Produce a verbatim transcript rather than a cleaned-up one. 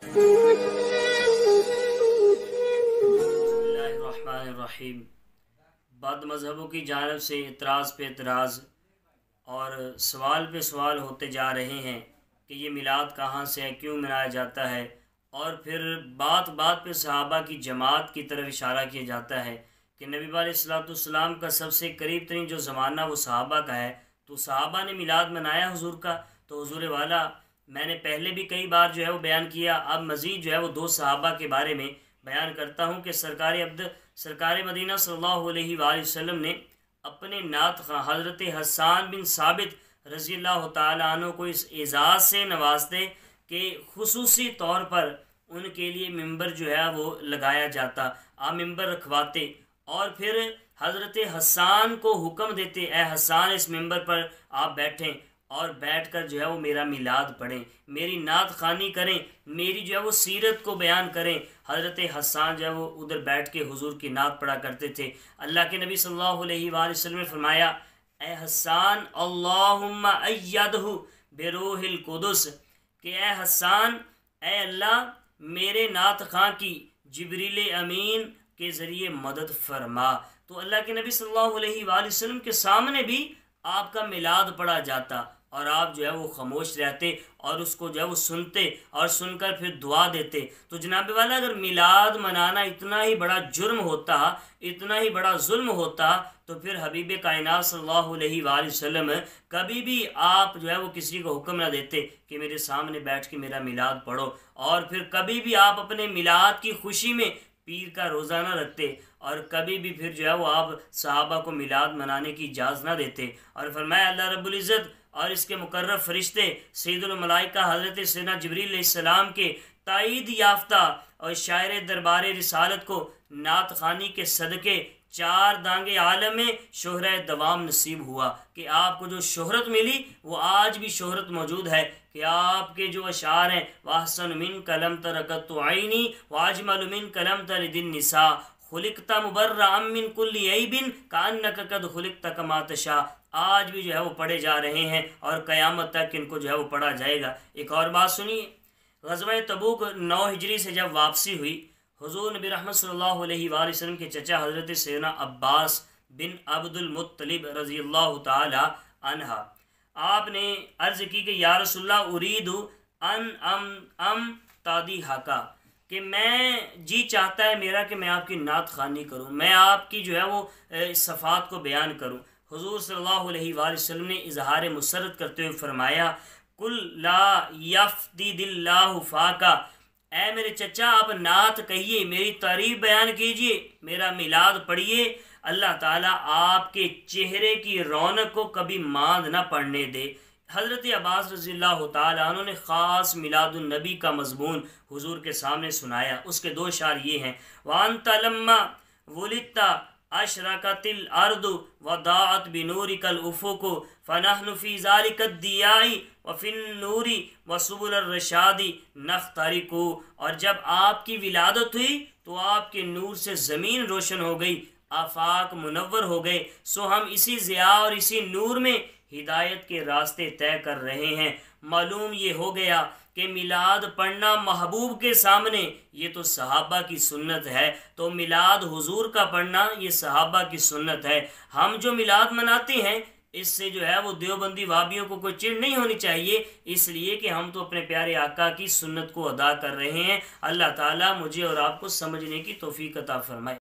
बिस्मिल्लाहिर्रहमानिर्रहीम। बद मज़हबों की जानब से इतराज़ पे इतराज़ और सवाल पे सवाल होते जा रहे हैं कि ये मिलाद कहाँ से है, क्यों मनाया जाता है। और फिर बात बात पे सहाबा की जमात की तरफ इशारा किया जाता है कि नबी अलैहिस्सलाम का सबसे करीब तरीन जो ज़माना वो सहाबा का है, तो सहाबा ने मिलाद मनाया हुजूर का। तो हुजूर वाला मैंने पहले भी कई बार जो है वो बयान किया, अब मज़ीद जो है वो दो सहाबा के बारे में बयान करता हूँ कि सरकार अब्द सरकार मदीना सल्लल्लाहु अलैहि वसल्लम ने अपने नात ख़ां हज़रत हसन बिन साबित रज़ी अल्लाह तआला अन्हु को इस एज़ाज़ से नवाजते कि खुसूसी तौर पर उनके लिए मिंबर जो है वो लगाया जाता, आप मिंबर रखवाते और फिर हज़रत हसन को हुक्म देते, ए हसन इस मिंबर पर आप बैठें और बैठकर जो है वो मेरा मिलाद पढ़ें, मेरी नात ख़ानी करें, मेरी जो है वो सीरत को बयान करें। हज़रत हसन जो है वो उधर बैठ के हुजूर की नात पढ़ा करते थे। अल्लाह के नबी सल्लल्लाहु अलैहि वसल्लम ने फरमाया, ए हसन अल्लाहुम्मा अय्यदहु बिरूहिल कुदस, कि ए हसन, ए अल्लाह मेरे नात ख़ां की जिब्रील अमीन के ज़रिए मदद फरमा। तो अल्लाह के नबी सल्लल्लाहु अलैहि वसल्लम के सामने भी आपका मिलाद पढ़ा जाता और आप जो है वो खामोश रहते और उसको जो है वो सुनते और सुनकर फिर दुआ देते। तो जनाब वाला, अगर मिलाद मनाना इतना ही बड़ा जुर्म होता, इतना ही बड़ा जुल्म होता, तो फिर हबीब कायनात सल्लल्लाहु अलैहि वसल्लम कभी भी आप जो है वो किसी को हुक्म ना देते कि मेरे सामने बैठ के मेरा मिलाद पढ़ो, और फिर कभी भी आप अपने मिलाद की खुशी में पीर का रोज़ा ना रखते, और कभी भी फिर जो है वो आप सहाबा को मिलाद मनाने की इजाज़त ना देते। और फरमाया अल्लाह रब्बुल इज़्ज़त और इसके मुकर्रब फरिश्ते सैयदुल मलाइका हज़रत सैयदना जिब्रील अलैहिस्सलाम के ताईद याफ्ता और शायर दरबार रिसालत को नात ख़ानी के सदक़े चार दांगे आलम में शोहरत दवाम नसीब हुआ कि आपको जो शोहरत मिली वो आज भी शोहरत मौजूद है कि आपके जो अशार हैं, वाहसन मिन कलम तरकत आइनी वाजमल मिन कलम तरदिन निसा खुलिकता मुबर्रा मिन कुल्ली ऐबिन कान्नका कद खुलिकता कमा तशा, आज भी जो है वो पढ़े जा रहे हैं और क़यामत तक इनको जो है वो पढ़ा जाएगा। एक और बात सुनिए, ग़ज़वा तबूक नौ हिजरी से जब वापसी हुई, हुज़ूर नबी रहमत सल्लल्लाहु अलैहि वसल्लम के चचा हज़रत सैयदना अब्बास बिन अब्दुल मुत्तलिब रज़ी अल्लाह तआला अन्हा, आपने अर्ज़ की कि या रसूलल्लाह उरीदु अन अम अम तादी हाका, कि मैं जी चाहता है मेरा कि मैं आपकी नात ख़ानी करूँ, मैं आपकी जो है वो सफ़ात को बयान करूँ। हुज़ूर सल्लल्लाहु अलैहि वसल्लम ने इजहार मुसरत करते हुए फरमाया, कुल ला यफ़्दिदिल्लाहु फ़ाका, ऐ मेरे चचा आप नात कहिए, मेरी तारीफ़ बयान कीजिए, मेरा मिलाद पढ़िए, अल्लाह ताला आपके चेहरे की रौनक को कभी मांद ना पड़ने दे। हज़रत अब्बास रज़ियल्लाहु ताला अन्हु ने ख़ास मिलादुन नबी का मज़मून हुजूर के सामने सुनाया। उसके दो शार ये हैं, वान्ता लम्मा वुलिता अशरकतिल अर्दु वदाअत बिनूरिकल उफ़ुक़ु फ़नहनु फ़ी ज़ालिका दियाई व फ़िन नूरी व सुबुल रशादी नख्तरिकु, और जब आपकी विलादत हुई तो आपके नूर से ज़मीन रोशन हो गई, आफाक मुनव्वर हो गए, सो हम इसी ज़िया और इसी नूर में हिदायत के रास्ते तय कर रहे हैं। मालूम ये हो गया कि मिलाद पढ़ना महबूब के सामने ये तो सहाबा की सुन्नत है, तो मिलाद हुजूर का पढ़ना ये सहाबा की सुन्नत है। हम जो मिलाद मनाते हैं इससे जो है वो देवबंदी वाबियों को कोई चिढ़ नहीं होनी चाहिए, इसलिए कि हम तो अपने प्यारे आका की सुन्नत को अदा कर रहे हैं। अल्लाह ताला मुझे और आपको समझने की तौफीक अता फरमाए।